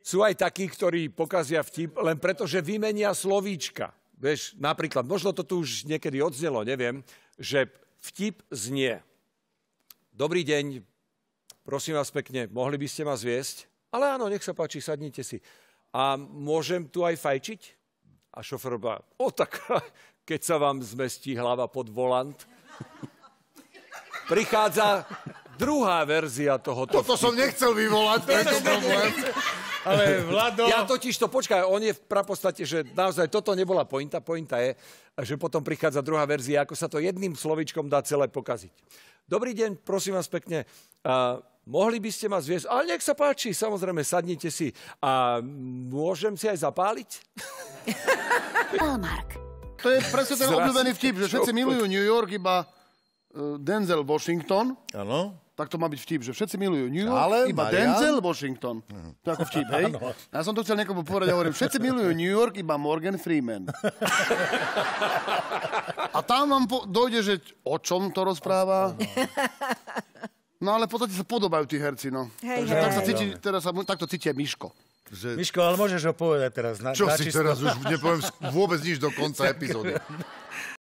sú aj takí, ktorí pokazia vtip len preto, že vymenia slovíčka. Vieš, napríklad, možno to tu už niekedy odznelo, neviem, že vtip znie. Dobrý deň, prosím vás pekne, mohli by ste ma zviesť? Ale áno, nech sa páči, sadnite si. A môžem tu aj fajčiť? A šofér bá, tak keď sa vám zmestí hlava pod volant. Prichádza druhá verzia tohoto. Toto som nechcel vyvolať, tento problém. Ale Vlado... Ja totiž to, počkaj, on je v prapodstate, že naozaj toto nebola pointa. Pointa je, že potom prichádza druhá verzia, ako sa to jedným slovičkom dá celé pokaziť. Dobrý deň, prosím vás pekne. Mohli by ste ma zviesť? Ale nech sa páči, samozrejme, sadnite si. A môžem si aj zapáliť? Hallmark. To je presne ten obľúbený vtip, že všetci milujú New York, iba Denzel Washington. Áno. Tak to má byť vtip, že všetci milujú New York, Ale iba Marian? Denzel Washington. To je ako vtip, hej? Ja som to chcel niekomu povedať, ja hovorím, všetci milujú New York, iba Morgan Freeman. A tam vám dojde, že o čom to rozpráva. No ale v podstate sa podobajú tí herci, no. Takže tak sa cíti, teraz sa takto cíti aj Miško. Miško, ale môžeš ho povedať teraz. Čo si teraz už nepoviem vôbec nič do konca epizódy.